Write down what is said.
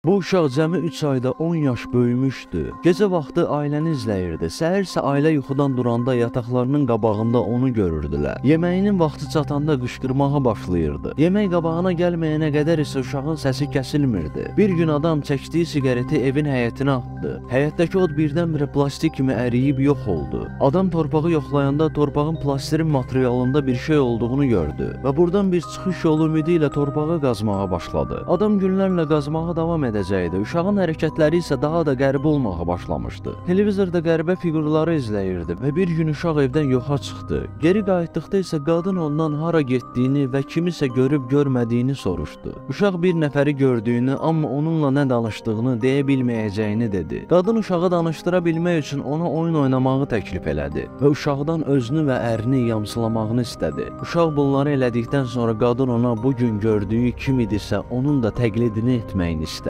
Bu uşaq cəmi 3 ayda 10 yaş böyümüşdü. Gecə vaxtı ailəni izləyirdi. Səhər isə ailə yuxudan duranda yataqlarının qabağında onu görürdülər. Yeməyinin vaxtı çatanda qışqırmağa başlayırdı. Yemək qabağına gəlməyənə qədər isə uşağın səsi kəsilmirdi. Bir gün adam çəkdiyi siqareti evin həyətinə atdı. Həyətdəki od birdən-birə plastik kimi əriyib yox oldu. Adam torpağı yoxlayanda torpağın plastirin materialında bir şey olduğunu gördü və buradan bir çıxış yolu ümidi ilə torpağı qazmağa başladı. Adam günlərlə qazmağa davam edəcəkdi. Uşağın hərəkətləri isə daha da qəribə olmağa başlamışdı. Televizorda qəribə fiqurları izləyirdi və bir gün uşaq evdən yoxa çıxdı. Geri qayıtdıqda isə qadın ondan hara getdiyini və kimisə görüb görmədiyini soruşdu. Uşaq bir nəfəri gördüyünü, amma onunla nə danışdığını deyə bilməyəcəyini dedi. Qadın uşağı danışdıra bilmək üçün ona oyun oynamağı təklif elədi və uşaqdan özünü və ərini yamsılamağını istədi. Uşaq bunları elədikdən sonra qadın ona bu gün gördüyü kim idisə onun da təqlidini etməyini istədi.